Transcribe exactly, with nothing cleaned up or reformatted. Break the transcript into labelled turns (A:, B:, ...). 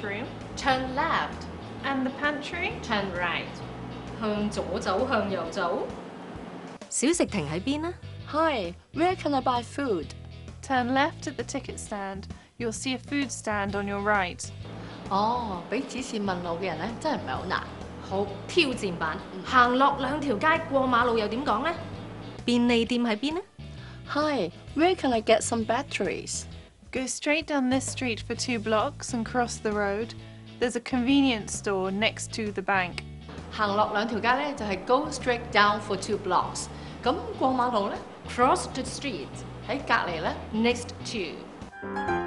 A: washroom.
B: Turn left.
A: And the pantry.
B: Turn right. 向左走，向右走。小食亭喺邊呢？
C: Hi, where can I buy food?
A: Turn left at the ticket stand. You'll see a food stand on your right.
C: 哦，俾指示問路嘅人咧，真係唔係好難。
B: 好，挑戰版。行落兩條街過馬路又點講呢？便利店喺邊呢？
C: Hi, where can I get some batteries?
A: Go straight down this street for two blocks and cross the road. There's a convenience store next to the bank.
C: 行落兩條街咧，就係 go straight down for two blocks。咁過馬路咧
B: Cross the street
C: 喺隔離咧
B: next to。